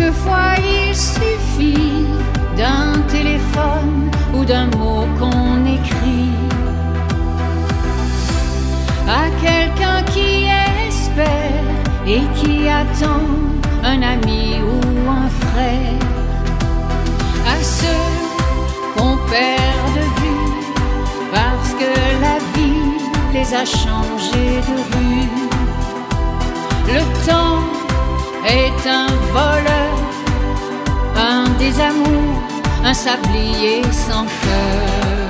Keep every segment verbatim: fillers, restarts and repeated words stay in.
Quelquefois il suffit d'un téléphone ou d'un mot qu'on écrit à quelqu'un qui espère et qui attend un ami ou un frère, à ceux qu'on perd de vue parce que la vie les a changés de rue. Le temps est un voleur, un désamour, un sablier sans cœur.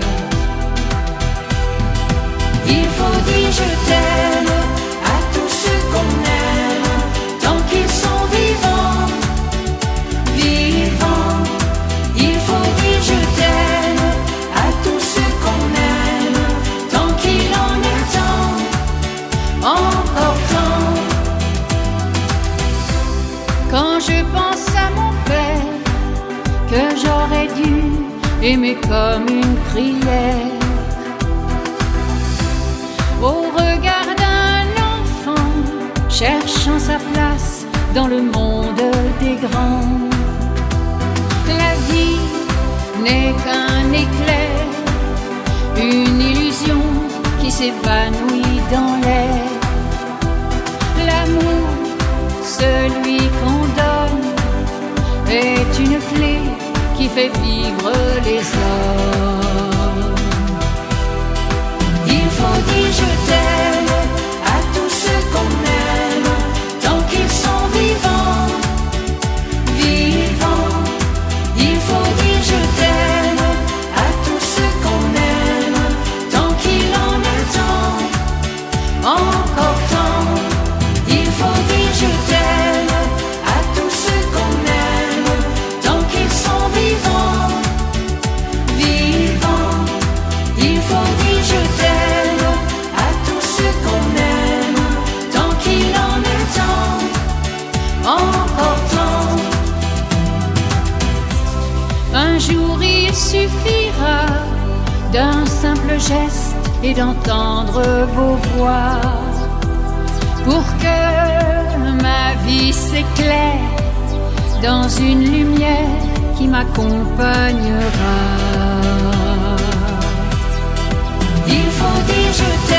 Il faut dire je t'aime à tous ceux qu'on aime, tant qu'ils sont vivants, vivants. Il faut dire je t'aime à tous ceux qu'on aime, tant qu'il en est temps, encore temps. Quand je pense à mon père, que j'aurais dû aimer comme une prière, au regard d'un enfant cherchant sa place dans le monde des grands. La vie n'est qu'un éclair, une illusion qui s'évanouit dans l'air. L'amour, celui qu'on donne, est une clé qui fait vivre les hommes. Il faut dire je t'aime à tous ceux qu'on aime, tant qu'ils sont vivants, vivants. Il faut dire je t'aime à tous ceux qu'on aime, tant qu'il en est temps, encore temps. Il faut dire je t'aime à tous ceux qu'on aime, tant qu'ils sont vivants, vivants. Il faut dire je t'aime à tous ceux qu'on aime, tant qu'il en est temps, encore temps. Un jour il suffira d'un simple geste et d'entendre vos voix pour que ma vie s'éclaire dans une lumière qui m'accompagnera. Il faut dire je t'aime